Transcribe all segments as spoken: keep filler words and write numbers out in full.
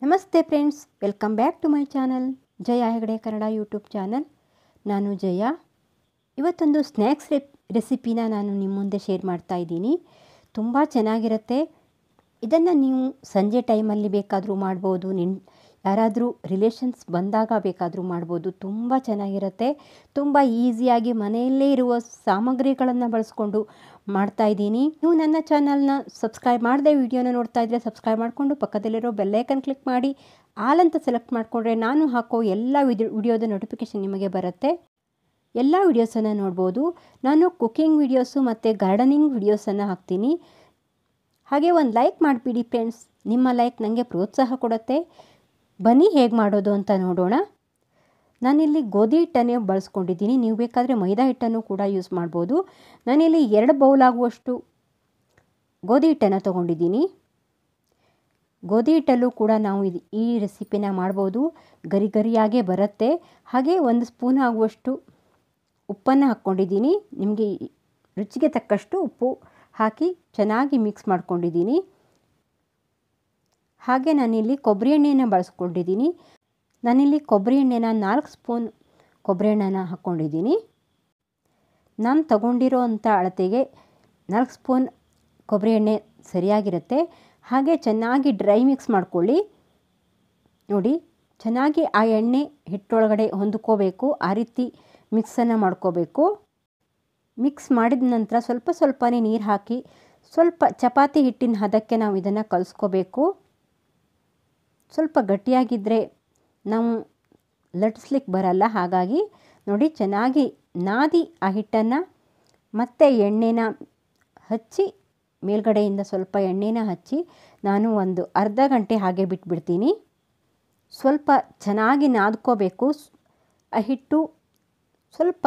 ನಮಸ್ತೆ friends, welcome back to my channel Jaya Hegade Kannada YouTube channel. ನಾನು ಜಯ. ಇವತ್ತೊಂದು ಸ್ನ್ಯಾಕ್ಸ್ ರೆಸಿಪಿನ ನಾನು ನಿಮ್ಮ ಮುಂದೆ ಶೇರ್ ಮಾಡ್ತಾ ಇದ್ದೀನಿ. ತುಂಬ ಚೆನ್ನಾಗಿರುತ್ತೆ. ಇದನ್ನು ನೀವು ಸಂಜೆ ಟೈಮಲ್ಲಿ ಬೇಕಾದರೂ ಮಾಡ್ಬೋದು, ನಿನ್ ಯಾರಾದರೂ ರಿಲೇಷನ್ಸ್ ಬಂದಾಗ ಬೇಕಾದರೂ ಮಾಡ್ಬೋದು. ತುಂಬ ಚೆನ್ನಾಗಿರುತ್ತೆ. ತುಂಬ ಈಸಿಯಾಗಿ ಮನೆಯಲ್ಲೇ ಇರುವ ಸಾಮಗ್ರಿಗಳನ್ನು ಬಳಸ್ಕೊಂಡು ಮಾಡ್ತಾಯಿದ್ದೀನಿ. ನೀವು ನನ್ನ ಚಾನಲ್ನ ಸಬ್ಸ್ಕ್ರೈಬ್ ಮಾಡದೆ ವಿಡಿಯೋನ ನೋಡ್ತಾ ಇದ್ದರೆ ಸಬ್ಸ್ಕ್ರೈಬ್ ಮಾಡಿಕೊಂಡು ಪಕ್ಕದಲ್ಲಿರೋ ಬೆಲ್ಲೈಕನ್ ಕ್ಲಿಕ್ ಮಾಡಿ ಆಲ್ ಅಂತ ಸೆಲೆಕ್ಟ್ ಮಾಡಿಕೊಂಡ್ರೆ ನಾನು ಹಾಕೋ ಎಲ್ಲ ವಿಡಿಯೋ ವಿಡಿಯೋದ ನೋಟಿಫಿಕೇಷನ್ ನಿಮಗೆ ಬರುತ್ತೆ. ಎಲ್ಲ ವಿಡಿಯೋಸನ್ನು ನೋಡ್ಬೋದು. ನಾನು ಕುಕ್ಕಿಂಗ್ ವಿಡಿಯೋಸು ಮತ್ತು ಗಾರ್ಡನಿಂಗ್ ವಿಡಿಯೋಸನ್ನು ಹಾಕ್ತೀನಿ. ಹಾಗೆ ಒಂದು ಲೈಕ್ ಮಾಡಿಬಿಡಿ ಫ್ರೆಂಡ್ಸ್. ನಿಮ್ಮ ಲೈಕ್ ನನಗೆ ಪ್ರೋತ್ಸಾಹ ಕೊಡುತ್ತೆ. ಬನ್ನಿ ಹೇಗೆ ಮಾಡೋದು ಅಂತ ನೋಡೋಣ. ನಾನಿಲ್ಲಿ ಗೋಧಿ ಹಿಟ್ಟನ್ನೇ ಬಳಸ್ಕೊಂಡಿದ್ದೀನಿ. ನೀವು ಬೇಕಾದರೆ ಮೈದಾ ಹಿಟ್ಟನ್ನು ಕೂಡ ಯೂಸ್ ಮಾಡ್ಬೋದು. ನಾನಿಲ್ಲಿ ಎರಡು ಬೌಲ್ ಆಗುವಷ್ಟು ಗೋಧಿ ಹಿಟ್ಟನ್ನು ತೊಗೊಂಡಿದ್ದೀನಿ. ಗೋಧಿ ಹಿಟ್ಟಲ್ಲೂ ಕೂಡ ನಾವು ಇದು ಈ ರೆಸಿಪಿನ ಮಾಡ್ಬೋದು. ಗರಿ ಗರಿಯಾಗೇ ಬರುತ್ತೆ. ಹಾಗೆ ಒಂದು ಸ್ಪೂನ್ ಆಗುವಷ್ಟು ಉಪ್ಪನ್ನು ಹಾಕ್ಕೊಂಡಿದ್ದೀನಿ. ನಿಮಗೆ ರುಚಿಗೆ ತಕ್ಕಷ್ಟು ಉಪ್ಪು ಹಾಕಿ ಚೆನ್ನಾಗಿ ಮಿಕ್ಸ್ ಮಾಡ್ಕೊಂಡಿದ್ದೀನಿ. ಹಾಗೆ ನಾನಿಲ್ಲಿ ಕೊಬ್ಬರಿ ಎಣ್ಣೆಯನ್ನು ಬಳಸ್ಕೊಂಡಿದ್ದೀನಿ. ನಾನಿಲ್ಲಿ ಕೊಬ್ಬರಿ ಎಣ್ಣೆನ ನಾಲ್ಕು ಸ್ಪೂನ್ ಕೊಬ್ಬರಿ ಎಣ್ಣೆನ ಹಾಕ್ಕೊಂಡಿದ್ದೀನಿ. ನಾನು ತಗೊಂಡಿರೋ ಅಂಥ ಅಳತೆಗೆ ನಾಲ್ಕು ಸ್ಪೂನ್ ಕೊಬ್ಬರಿ ಎಣ್ಣೆ ಸರಿಯಾಗಿರುತ್ತೆ. ಹಾಗೆ ಚೆನ್ನಾಗಿ ಡ್ರೈ ಮಿಕ್ಸ್ ಮಾಡ್ಕೊಳ್ಳಿ. ನೋಡಿ, ಚೆನ್ನಾಗಿ ಆ ಎಣ್ಣೆ ಹಿಟ್ಟೊಳಗಡೆ ಹೊಂದ್ಕೋಬೇಕು. ಆ ರೀತಿ ಮಿಕ್ಸನ್ನು ಮಾಡ್ಕೋಬೇಕು. ಮಿಕ್ಸ್ ಮಾಡಿದ ನಂತರ ಸ್ವಲ್ಪ ಸ್ವಲ್ಪನೇ ನೀರು ಹಾಕಿ ಸ್ವಲ್ಪ ಚಪಾತಿ ಹಿಟ್ಟಿನ ಹದಕ್ಕೆ ನಾವು ಇದನ್ನು ಕಲಿಸ್ಕೋಬೇಕು. ಸ್ವಲ್ಪ ಗಟ್ಟಿಯಾಗಿದ್ದರೆ ನಾವು ಲಟ್ಸ್ಲಿಕ್ಕೆ ಬರಲ್ಲ. ಹಾಗಾಗಿ ನೋಡಿ, ಚೆನ್ನಾಗಿ ನಾದಿ ಆ ಹಿಟ್ಟನ್ನು ಮತ್ತೆ ಎಣ್ಣೆನ ಹಚ್ಚಿ ಮೇಲ್ಗಡೆಯಿಂದ ಸ್ವಲ್ಪ ಎಣ್ಣೆನ ಹಚ್ಚಿ ನಾನು ಒಂದು ಅರ್ಧ ಗಂಟೆ ಹಾಗೆ ಬಿಟ್ಬಿಡ್ತೀನಿ. ಸ್ವಲ್ಪ ಚೆನ್ನಾಗಿ ನಾದ್ಕೋಬೇಕು. ಆ ಹಿಟ್ಟು ಸ್ವಲ್ಪ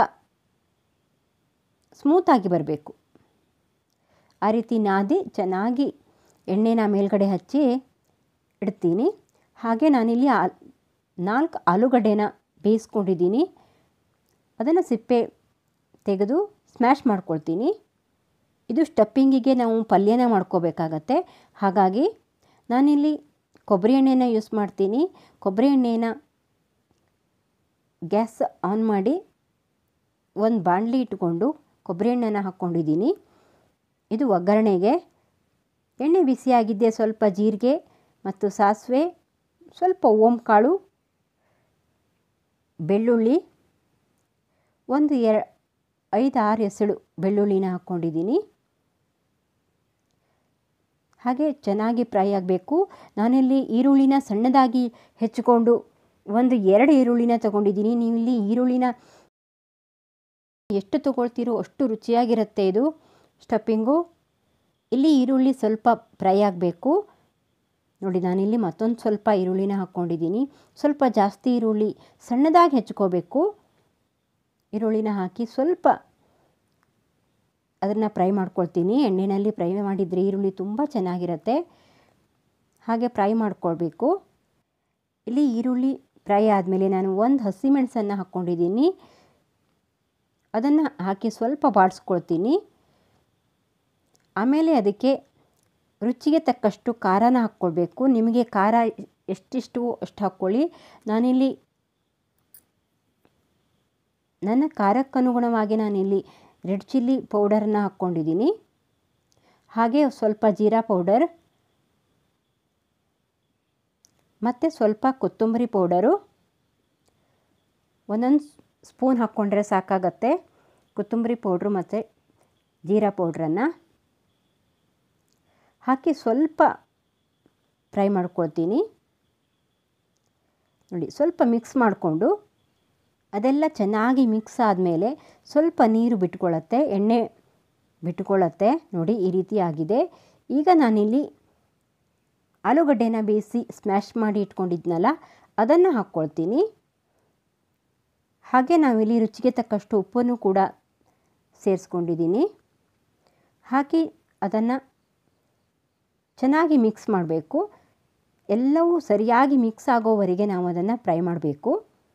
ಸ್ಮೂತಾಗಿ ಬರಬೇಕು. ಆ ರೀತಿ ನಾದಿ ಚೆನ್ನಾಗಿ ಎಣ್ಣೆನ ಮೇಲ್ಗಡೆ ಹಚ್ಚಿ ಇಡ್ತೀನಿ. ಹಾಗೆ ನಾನಿಲ್ಲಿ ಆ ನಾಲ್ಕು ಆಲೂಗಡ್ಡೆನ ಬೇಯಿಸ್ಕೊಂಡಿದ್ದೀನಿ. ಅದನ್ನು ಸಿಪ್ಪೆ ತೆಗೆದು ಸ್ಮ್ಯಾಶ್ ಮಾಡ್ಕೊಳ್ತೀನಿ. ಇದು ಸ್ಟಫಿಂಗಿಗೆ ನಾವು ಪಲ್ಯನ ಮಾಡ್ಕೋಬೇಕಾಗತ್ತೆ. ಹಾಗಾಗಿ ನಾನಿಲ್ಲಿ ಕೊಬ್ಬರಿ ಎಣ್ಣೆನ ಯೂಸ್ ಮಾಡ್ತೀನಿ. ಕೊಬ್ಬರಿ ಎಣ್ಣೆನ ಗ್ಯಾಸ್ ಆನ್ ಮಾಡಿ ಒಂದು ಬಾಣಲಿ ಇಟ್ಕೊಂಡು ಕೊಬ್ಬರಿ ಎಣ್ಣೆನ ಹಾಕ್ಕೊಂಡಿದ್ದೀನಿ. ಇದು ಒಗ್ಗರಣೆಗೆ. ಎಣ್ಣೆ ಬಿಸಿಯಾಗಿದ್ದೆ ಸ್ವಲ್ಪ ಜೀರಿಗೆ ಮತ್ತು ಸಾಸಿವೆ, ಸ್ವಲ್ಪ ಓಂಕಾಳು, ಬೆಳ್ಳುಳ್ಳಿ, ಒಂದು ಎರ ಐದು ಆರು ಎಸಳು ಬೆಳ್ಳುಳ್ಳಿನ ಹಾಕ್ಕೊಂಡಿದ್ದೀನಿ. ಹಾಗೆ ಚೆನ್ನಾಗಿ ಫ್ರೈ ಆಗಬೇಕು. ನಾನಿಲ್ಲಿ ಈರುಳ್ಳಿನ ಸಣ್ಣದಾಗಿ ಹೆಚ್ಚಿಕೊಂಡು ಒಂದು ಎರಡು ಈರುಳ್ಳಿನ ತೊಗೊಂಡಿದ್ದೀನಿ. ನೀವು ಇಲ್ಲಿ ಈರುಳ್ಳಿನ ಎಷ್ಟು ತೊಗೊಳ್ತೀರೋ ಅಷ್ಟು ರುಚಿಯಾಗಿರುತ್ತೆ ಇದು ಸ್ಟಫಿಂಗು. ಇಲ್ಲಿ ಈರುಳ್ಳಿ ಸ್ವಲ್ಪ ಫ್ರೈ ಆಗಬೇಕು. ನೋಡಿ, ನಾನಿಲ್ಲಿ ಮತ್ತೊಂದು ಸ್ವಲ್ಪ ಈರುಳ್ಳಿನ ಹಾಕ್ಕೊಂಡಿದ್ದೀನಿ. ಸ್ವಲ್ಪ ಜಾಸ್ತಿ ಈರುಳ್ಳಿ ಸಣ್ಣದಾಗಿ ಹೆಚ್ಕೋಬೇಕು. ಈರುಳ್ಳಿನ ಹಾಕಿ ಸ್ವಲ್ಪ ಅದನ್ನು ಫ್ರೈ ಮಾಡ್ಕೊಳ್ತೀನಿ. ಎಣ್ಣೆಯಲ್ಲಿ ಫ್ರೈ ಮಾಡಿದರೆ ಈರುಳ್ಳಿ ತುಂಬ ಚೆನ್ನಾಗಿರುತ್ತೆ. ಹಾಗೆ ಫ್ರೈ ಮಾಡ್ಕೊಳ್ಬೇಕು. ಇಲ್ಲಿ ಈರುಳ್ಳಿ ಫ್ರೈ ಆದಮೇಲೆ ನಾನು ಒಂದು ಹಸಿಮೆಣಸನ್ನು ಹಾಕ್ಕೊಂಡಿದ್ದೀನಿ. ಅದನ್ನು ಹಾಕಿ ಸ್ವಲ್ಪ ಬಾಡಿಸ್ಕೊಳ್ತೀನಿ. ಆಮೇಲೆ ಅದಕ್ಕೆ ರುಚಿಗೆ ತಕ್ಕಷ್ಟು ಖಾರನ ಹಾಕ್ಕೊಳ್ಬೇಕು. ನಿಮಗೆ ಖಾರ ಎಷ್ಟಿಷ್ಟು ಅಷ್ಟು ಹಾಕ್ಕೊಳ್ಳಿ. ನಾನಿಲ್ಲಿ ನನ್ನ ಖಾರಕ್ಕನುಗುಣವಾಗಿ ನಾನಿಲ್ಲಿ ರೆಡ್ ಚಿಲ್ಲಿ ಪೌಡರನ್ನು ಹಾಕ್ಕೊಂಡಿದ್ದೀನಿ. ಹಾಗೆ ಸ್ವಲ್ಪ ಜೀರಾ ಪೌಡರ್ ಮತ್ತು ಸ್ವಲ್ಪ ಕೊತ್ತಂಬರಿ ಪೌಡರು ಒಂದೊಂದು ಸ್ಪೂನ್ ಹಾಕ್ಕೊಂಡ್ರೆ ಸಾಕಾಗತ್ತೆ. ಕೊತ್ತಂಬರಿ ಪೌಡ್ರು ಮತ್ತು ಜೀರಾ ಪೌಡ್ರನ್ನು ಹಾಕಿ ಸ್ವಲ್ಪ ಫ್ರೈ ಮಾಡ್ಕೊಳ್ತೀನಿ. ನೋಡಿ, ಸ್ವಲ್ಪ ಮಿಕ್ಸ್ ಮಾಡಿಕೊಂಡು ಅದೆಲ್ಲ ಚೆನ್ನಾಗಿ ಮಿಕ್ಸ್ ಆದಮೇಲೆ ಸ್ವಲ್ಪ ನೀರು ಬಿಟ್ಕೊಳ್ಳುತ್ತೆ, ಎಣ್ಣೆ ಬಿಟ್ಕೊಳ್ಳುತ್ತೆ. ನೋಡಿ, ಈ ರೀತಿ ಆಗಿದೆ. ಈಗ ನಾನಿಲ್ಲಿ ಆಲೂಗಡ್ಡೆನ ಬೇಯಿಸಿ ಸ್ಮ್ಯಾಶ್ ಮಾಡಿ ಇಟ್ಕೊಂಡಿದ್ನಲ್ಲ ಅದನ್ನು ಹಾಕ್ಕೊಳ್ತೀನಿ. ಹಾಗೆ ನಾವಿಲ್ಲಿ ರುಚಿಗೆ ತಕ್ಕಷ್ಟು ಉಪ್ಪನ್ನು ಕೂಡ ಸೇರಿಸ್ಕೊಂಡಿದ್ದೀನಿ. ಹಾಕಿ ಅದನ್ನು ಚೆನ್ನಾಗಿ ಮಿಕ್ಸ್ ಮಾಡಬೇಕು. ಎಲ್ಲವೂ ಸರಿಯಾಗಿ ಮಿಕ್ಸ್ ಆಗೋವರೆಗೆ ನಾವು ಅದನ್ನು ಫ್ರೈ ಮಾಡಬೇಕು.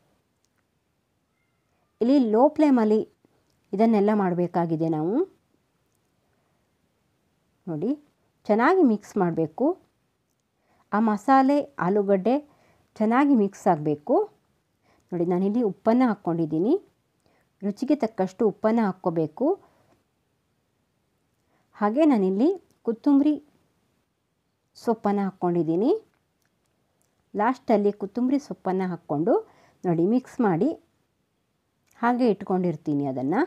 ಇಲ್ಲಿ ಲೋ ಫ್ಲೇಮಲ್ಲಿ ಇದನ್ನೆಲ್ಲ ಮಾಡಬೇಕಾಗಿದೆ ನಾವು. ನೋಡಿ, ಚೆನ್ನಾಗಿ ಮಿಕ್ಸ್ ಮಾಡಬೇಕು. ಆ ಮಸಾಲೆ ಆಲೂಗಡ್ಡೆ ಚೆನ್ನಾಗಿ ಮಿಕ್ಸ್ ಆಗಬೇಕು. ನೋಡಿ ನಾನಿಲ್ಲಿ ಉಪ್ಪನ್ನು ಹಾಕ್ಕೊಂಡಿದ್ದೀನಿ. ರುಚಿಗೆ ತಕ್ಕಷ್ಟು ಉಪ್ಪನ್ನು ಹಾಕ್ಕೋಬೇಕು. ಹಾಗೆ ನಾನಿಲ್ಲಿ ಕೊತ್ತಂಬರಿ ಸೊಪ್ಪನ್ನು ಹಾಕ್ಕೊಂಡಿದ್ದೀನಿ. ಲಾಸ್ಟಲ್ಲಿ ಕೊತ್ತಂಬರಿ ಸೊಪ್ಪನ್ನು ಹಾಕ್ಕೊಂಡು ನೋಡಿ ಮಿಕ್ಸ್ ಮಾಡಿ ಹಾಗೆ ಇಟ್ಕೊಂಡಿರ್ತೀನಿ. ಅದನ್ನು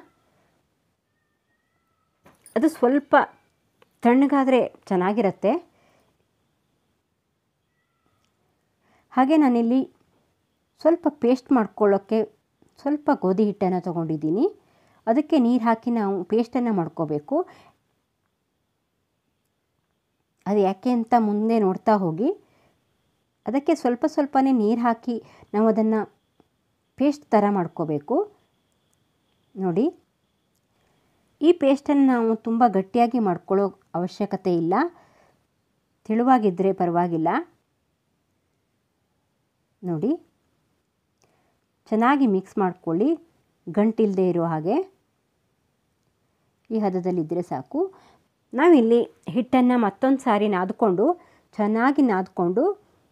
ಅದು ಸ್ವಲ್ಪ ತಣ್ಣಗಾದರೆ ಚೆನ್ನಾಗಿರುತ್ತೆ. ಹಾಗೆ ನಾನಿಲ್ಲಿ ಸ್ವಲ್ಪ ಪೇಸ್ಟ್ ಮಾಡ್ಕೊಳ್ಳೋಕ್ಕೆ ಸ್ವಲ್ಪ ಗೋಧಿ ಹಿಟ್ಟನ್ನು ತೊಗೊಂಡಿದ್ದೀನಿ. ಅದಕ್ಕೆ ನೀರು ಹಾಕಿ ನಾವು ಪೇಸ್ಟನ್ನು ಮಾಡ್ಕೋಬೇಕು. ಅದು ಯಾಕೆ ಅಂತ ಮುಂದೆ ನೋಡ್ತಾ ಹೋಗಿ. ಅದಕ್ಕೆ ಸ್ವಲ್ಪ ಸ್ವಲ್ಪನೇ ನೀರು ಹಾಕಿ ನಾವು ಅದನ್ನು ಪೇಸ್ಟ್ ಥರ ಮಾಡ್ಕೋಬೇಕು. ನೋಡಿ ಈ ಪೇಸ್ಟನ್ನು ನಾವು ತುಂಬ ಗಟ್ಟಿಯಾಗಿ ಮಾಡ್ಕೊಳ್ಳೋ ಅವಶ್ಯಕತೆ ಇಲ್ಲ. ತೆಳುವಾಗಿದ್ದರೆ ಪರವಾಗಿಲ್ಲ. ನೋಡಿ ಚೆನ್ನಾಗಿ ಮಿಕ್ಸ್ ಮಾಡ್ಕೊಳ್ಳಿ, ಗಂಟಿಲ್ಲದೆ ಇರೋ ಹಾಗೆ. ಈ ಹದದಲ್ಲಿದ್ದರೆ ಸಾಕು. ನಾವಿಲ್ಲಿ ಹಿಟ್ಟನ್ನು ಮತ್ತೊಂದು ಸಾರಿ ನಾದ್ಕೊಂಡು ಚೆನ್ನಾಗಿ ನಾದ್ಕೊಂಡು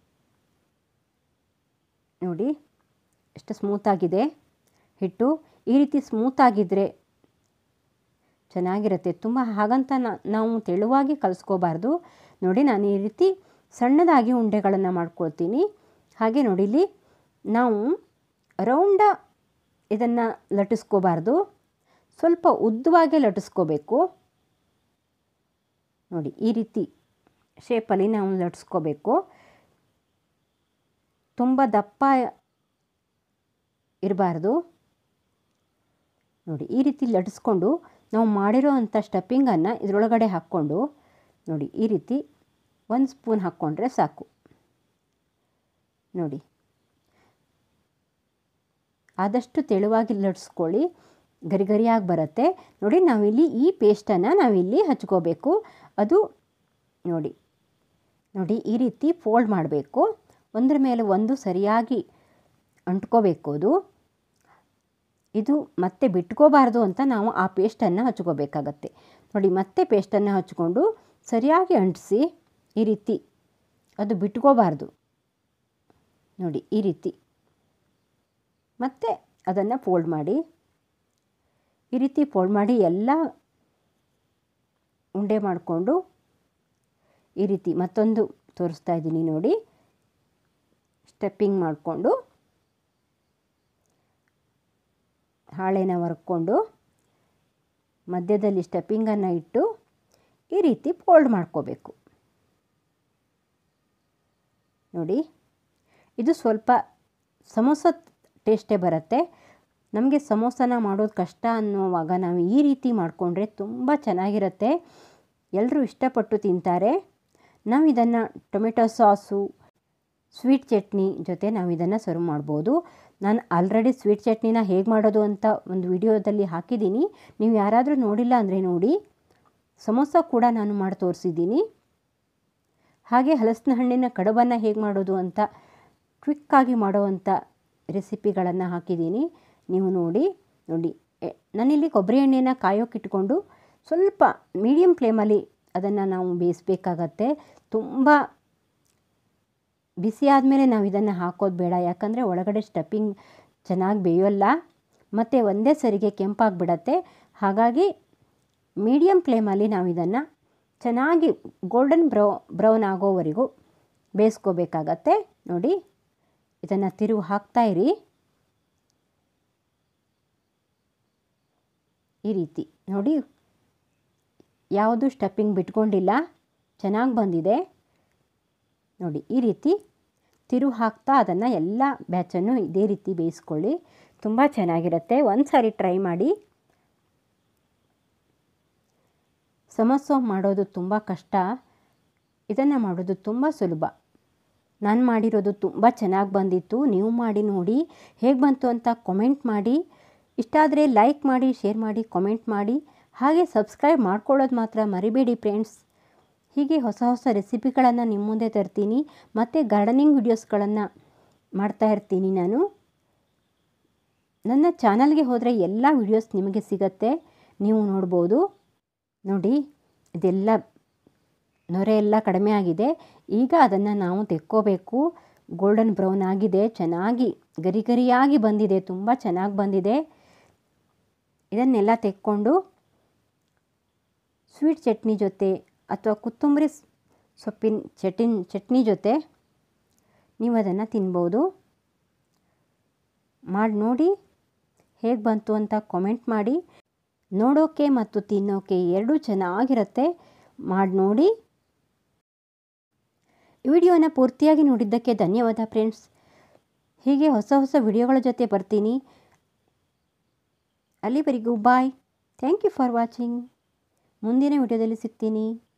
ನೋಡಿ ಎಷ್ಟು ಸ್ಮೂತಾಗಿದೆ ಹಿಟ್ಟು. ಈ ರೀತಿ ಸ್ಮೂತಾಗಿದ್ದರೆ ಚೆನ್ನಾಗಿರುತ್ತೆ ತುಂಬ. ಹಾಗಂತ ನಾವು ತೆಳುವಾಗಿ ಕಲಿಸ್ಕೋಬಾರ್ದು. ನೋಡಿ ನಾನು ಈ ರೀತಿ ಸಣ್ಣದಾಗಿ ಉಂಡೆಗಳನ್ನು ಮಾಡ್ಕೊಳ್ತೀನಿ. ಹಾಗೆ ನೋಡಿ ಇಲ್ಲಿ ನಾವು ರೌಂಡ ಇದನ್ನು ಲಟ್ಟಿಸ್ಕೋಬಾರ್ದು, ಸ್ವಲ್ಪ ಉದ್ದವಾಗಿ ಲಟ್ಟಿಸ್ಕೋಬೇಕು. ನೋಡಿ ಈ ರೀತಿ ಶೇಪಲ್ಲಿ ನಾವು ಲಟ್ಟಿಸ್ಕೋಬೇಕು. ತುಂಬ ದಪ್ಪ ಇರಬಾರ್ದು. ನೋಡಿ ಈ ರೀತಿ ಲಟ್ಟಿಸ್ಕೊಂಡು ನಾವು ಮಾಡಿರೋ ಅಂಥ ಸ್ಟಫಿಂಗನ್ನು ಇದರೊಳಗಡೆ ಹಾಕ್ಕೊಂಡು ನೋಡಿ ಈ ರೀತಿ ಒಂದು ಸ್ಪೂನ್ ಹಾಕ್ಕೊಂಡ್ರೆ ಸಾಕು. ನೋಡಿ ಆದಷ್ಟು ತೆಳುವಾಗಿ ಲಟ್ಟಿಸ್ಕೊಳ್ಳಿ, ಗರಿ ಗರಿಯಾಗಿ ಬರುತ್ತೆ. ನೋಡಿ ನಾವಿಲ್ಲಿ ಈ ಪೇಸ್ಟನ್ನು ನಾವಿಲ್ಲಿ ಹಚ್ಕೋಬೇಕು. ಅದು ನೋಡಿ ನೋಡಿ ಈ ರೀತಿ ಫೋಲ್ಡ್ ಮಾಡಬೇಕು. ಒಂದರ ಮೇಲೆ ಒಂದು ಸರಿಯಾಗಿ ಅಂಟ್ಕೋಬೇಕು. ಅದು ಇದು ಮತ್ತೆ ಬಿಟ್ಕೋಬಾರ್ದು ಅಂತ ನಾವು ಆ ಪೇಸ್ಟನ್ನು ಹಚ್ಕೋಬೇಕಾಗತ್ತೆ. ನೋಡಿ ಮತ್ತೆ ಪೇಸ್ಟನ್ನು ಹಚ್ಕೊಂಡು ಸರಿಯಾಗಿ ಅಂಟಿಸಿ. ಈ ರೀತಿ ಅದು ಬಿಟ್ಕೋಬಾರ್ದು. ನೋಡಿ ಈ ರೀತಿ ಮತ್ತೆ ಅದನ್ನು ಫೋಲ್ಡ್ ಮಾಡಿ. ಈ ರೀತಿ ಫೋಲ್ಡ್ ಮಾಡಿ ಎಲ್ಲ ಉಂಡೆ ಮಾಡಿಕೊಂಡು ಈ ರೀತಿ ಮತ್ತೊಂದು ತೋರಿಸ್ತಾ ಇದ್ದೀನಿ ನೋಡಿ. ಸ್ಟೆಪ್ಪಿಂಗ್ ಮಾಡಿಕೊಂಡು ಹಾಳೆನ ವರ್ಕೊಂಡು ಮಧ್ಯದಲ್ಲಿ ಸ್ಟೆಪ್ಪಿಂಗನ್ನು ಇಟ್ಟು ಈ ರೀತಿ ಫೋಲ್ಡ್ ಮಾಡ್ಕೋಬೇಕು. ನೋಡಿ ಇದು ಸ್ವಲ್ಪ ಸಮೋಸ ಟೇಸ್ಟೇ ಬರುತ್ತೆ. ನಮಗೆ ಸಮೋಸನ ಮಾಡೋದು ಕಷ್ಟ ಅನ್ನೋವಾಗ ನಾವು ಈ ರೀತಿ ಮಾಡಿಕೊಂಡ್ರೆ ತುಂಬ ಚೆನ್ನಾಗಿರುತ್ತೆ. ಎಲ್ಲರೂ ಇಷ್ಟಪಟ್ಟು ತಿಂತಾರೆ. ನಾವು ಇದನ್ನು ಟೊಮೆಟೊ ಸಾಸು, ಸ್ವೀಟ್ ಚಟ್ನಿ ಜೊತೆ ನಾವು ಇದನ್ನು ಸರ್ವ್ ಮಾಡ್ಬೋದು. ನಾನು ಆಲ್ರೆಡಿ ಸ್ವೀಟ್ ಚಟ್ನಿನ ಹೇಗೆ ಮಾಡೋದು ಅಂತ ಒಂದು ವಿಡಿಯೋದಲ್ಲಿ ಹಾಕಿದ್ದೀನಿ. ನೀವು ಯಾರಾದರೂ ನೋಡಿಲ್ಲ ಅಂದರೆ ನೋಡಿ. ಸಮೋಸ ಕೂಡ ನಾನು ಮಾಡಿ ತೋರಿಸಿದ್ದೀನಿ. ಹಾಗೆ ಹಲಸಿನ ಹಣ್ಣಿನ ಕಡುಬನ್ನು ಹೇಗೆ ಮಾಡೋದು ಅಂತ ಕ್ವಿಕ್ಕಾಗಿ ಮಾಡೋವಂಥ ರೆಸಿಪಿಗಳನ್ನು ಹಾಕಿದ್ದೀನಿ. ನೀವು ನೋಡಿ ನೋಡಿ ನಾನಿಲ್ಲಿ ಕೊಬ್ಬರಿ ಎಣ್ಣೆನ ಕಾಯೋಕ್ಕಿಟ್ಕೊಂಡು ಸ್ವಲ್ಪ ಮೀಡಿಯಮ್ ಫ್ಲೇಮಲ್ಲಿ ಅದನ್ನು ನಾವು ಬೇಯಿಸಬೇಕಾಗತ್ತೆ. ತುಂಬ ಬಿಸಿ ಆದಮೇಲೆ ನಾವು ಇದನ್ನು ಹಾಕೋದು ಬೇಡ. ಯಾಕಂದರೆ ಒಳಗಡೆ ಸ್ಟಫಿಂಗ್ ಚೆನ್ನಾಗಿ ಬೇಯೋಲ್ಲ ಮತ್ತು ಒಂದೇ ಸರಿಗೆ ಕೆಂಪಾಗಿಬಿಡತ್ತೆ. ಹಾಗಾಗಿ ಮೀಡಿಯಮ್ ಫ್ಲೇಮಲ್ಲಿ ನಾವು ಇದನ್ನು ಚೆನ್ನಾಗಿ ಗೋಲ್ಡನ್ ಬ್ರೌ ಬ್ರೌನ್ ಆಗೋವರೆಗೂ ಬೇಯಿಸ್ಕೋಬೇಕಾಗತ್ತೆ. ನೋಡಿ ಇದನ್ನು ತಿರುವು ಹಾಕ್ತಾಯಿರಿ. ಈ ರೀತಿ ನೋಡಿ ಯಾವುದು ಸ್ಟಫಿಂಗ್ ಬಿಟ್ಕೊಂಡಿಲ್ಲ, ಚೆನ್ನಾಗಿ ಬಂದಿದೆ. ನೋಡಿ ಈ ರೀತಿ ತಿರುವು ಹಾಕ್ತಾ ಅದನ್ನು ಎಲ್ಲ ಬ್ಯಾಚನ್ನು ಇದೇ ರೀತಿ ಬೇಯಿಸ್ಕೊಳ್ಳಿ. ತುಂಬ ಚೆನ್ನಾಗಿರುತ್ತೆ. ಒಂದು ಸಾರಿ ಟ್ರೈ ಮಾಡಿ. ಸಮೋಸ ಮಾಡೋದು ತುಂಬ ಕಷ್ಟ, ಇದನ್ನು ಮಾಡೋದು ತುಂಬ ಸುಲಭ. ನಾನು ಮಾಡಿರೋದು ತುಂಬ ಚೆನ್ನಾಗಿ ಬಂದಿತ್ತು. ನೀವು ಮಾಡಿ ನೋಡಿ ಹೇಗೆ ಬಂತು ಅಂತ ಕಾಮೆಂಟ್ ಮಾಡಿ. ಇಷ್ಟ ಆದರೆ ಲೈಕ್ ಮಾಡಿ, ಶೇರ್ ಮಾಡಿ, ಕಾಮೆಂಟ್ ಮಾಡಿ. ಹಾಗೆ ಸಬ್ಸ್ಕ್ರೈಬ್ ಮಾಡ್ಕೊಳ್ಳೋದು ಮಾತ್ರ ಮರಿಬೇಡಿ ಫ್ರೆಂಡ್ಸ್. ಹೀಗೆ ಹೊಸ ಹೊಸ ರೆಸಿಪಿಗಳನ್ನು ನಿಮ್ಮ ಮುಂದೆ ತರ್ತೀನಿ. ಮತ್ತು ಗಾರ್ಡನಿಂಗ್ ವಿಡಿಯೋಸ್ಗಳನ್ನು ಮಾಡ್ತಾ ಇರ್ತೀನಿ ನಾನು. ನನ್ನ ಚಾನಲ್ಗೆ ಹೋದರೆ ಎಲ್ಲ ವಿಡಿಯೋಸ್ ನಿಮಗೆ ಸಿಗತ್ತೆ, ನೀವು ನೋಡ್ಬೋದು. ನೋಡಿ ಇದೆಲ್ಲ ನೊರೆ ಎಲ್ಲ ಕಡಿಮೆ ಆಗಿದೆ. ಈಗ ಅದನ್ನು ನಾವು ತೆಕ್ಕೋಬೇಕು. ಗೋಲ್ಡನ್ ಬ್ರೌನ್ ಆಗಿದೆ, ಚೆನ್ನಾಗಿ ಗರಿ ಗರಿಯಾಗಿ ಬಂದಿದೆ, ತುಂಬ ಚೆನ್ನಾಗಿ ಬಂದಿದೆ. ಇದನ್ನೆಲ್ಲ ತೆಕ್ಕೊಂಡು ಸ್ವೀಟ್ ಚಟ್ನಿ ಜೊತೆ ಅಥವಾ ಕೊತ್ತಂಬರಿ ಸೊಪ್ಪಿನ ಚಟಿನ್ ಚಟ್ನಿ ಜೊತೆ ನೀವು ಅದನ್ನು ತಿನ್ಬೋದು. ಮಾಡಿ ನೋಡಿ ಹೇಗೆ ಬಂತು ಅಂತ ಕಾಮೆಂಟ್ ಮಾಡಿ. ನೋಡೋಕ್ಕೆ ಮತ್ತು ತಿನ್ನೋಕ್ಕೆ ಎರಡೂ ಚೆನ್ನಾಗಿರುತ್ತೆ. ಮಾಡಿ ನೋಡಿ. ಈ ವಿಡಿಯೋನ ಪೂರ್ತಿಯಾಗಿ ನೋಡಿದ್ದಕ್ಕೆ ಧನ್ಯವಾದ ಫ್ರೆಂಡ್ಸ್. ಹೀಗೆ ಹೊಸ ಹೊಸ ವಿಡಿಯೋಗಳ ಜೊತೆ ಬರ್ತೀನಿ. ಅಲ್ಲಿವರೆಗೂ bye. Thank you for watching. ಮುಂದಿನ ವಿಡಿಯೋದಲ್ಲಿ ಸಿಗ್ತೀನಿ.